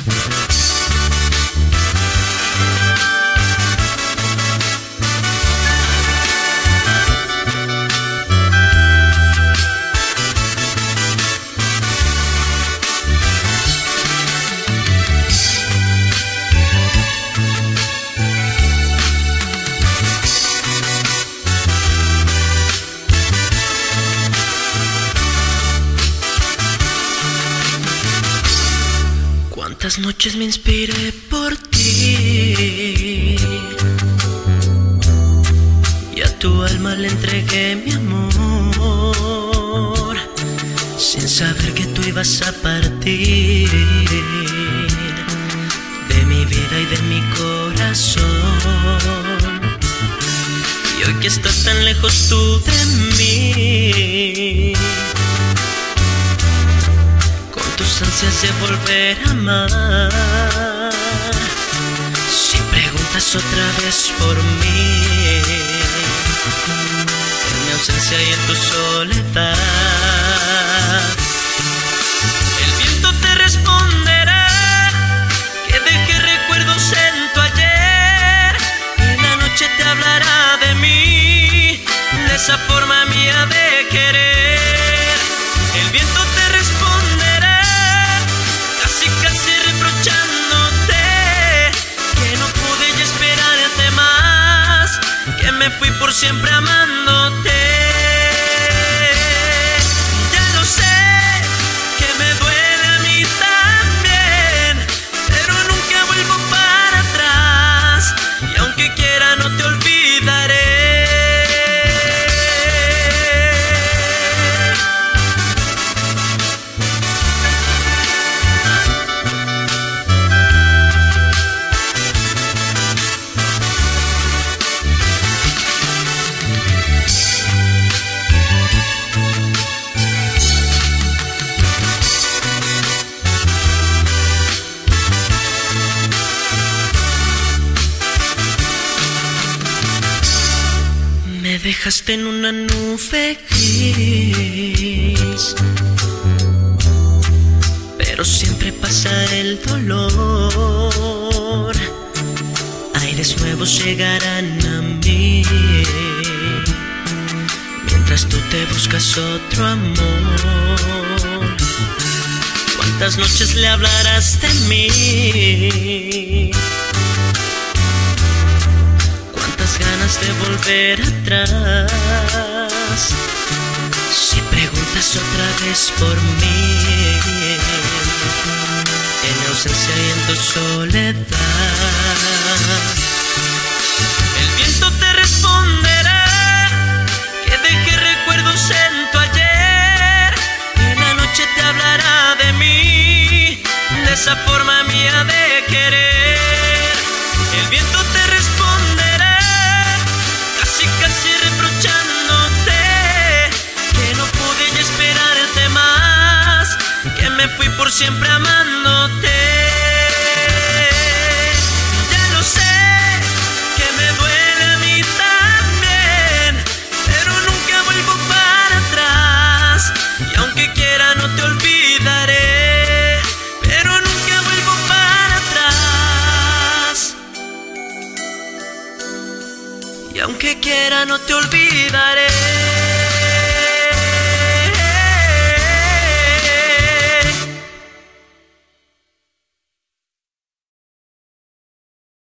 Cuántas noches me inspiré por ti y a tu alma le entregué mi amor, sin saber que tú ibas a partir de mi vida y de mi corazón. Y hoy que estás tan lejos tú de mí, tus ansias de volver a amar, si preguntas otra vez por mí, en mi ausencia y en tu soledad, el viento te responderá que deje recuerdos en tu ayer, y la noche te hablará de mí, de esa forma mía de querer. El viento te responderá casi reprochándote que no pude ya esperarte más, que me fui por siempre amándote. Ya lo sé, que me duele a mí también, pero nunca vuelvo para atrás, y aunque quiera no te olvidaré. Me dejaste en una nube gris, pero siempre pasa el dolor. Aires nuevos llegarán a mí, mientras tú te buscas otro amor. ¿Cuántas noches le hablarás de mí? Ganas de volver atrás, si preguntas otra vez por mí, en mi ausencia y en tu soledad. El viento te responderá que deje recuerdos en tu ayer, y la noche te hablará de mí, de esa forma mía de querer. El viento te responderá casi reprochándote que no pude ya esperarte más, que me fui por siempre amándote. Ya lo sé, que me duele a mí también, pero nunca vuelvo para atrás, y aunque quiera no te olvidaré, pero nunca vuelvo para atrás. Y aunque quiera no te olvidaré.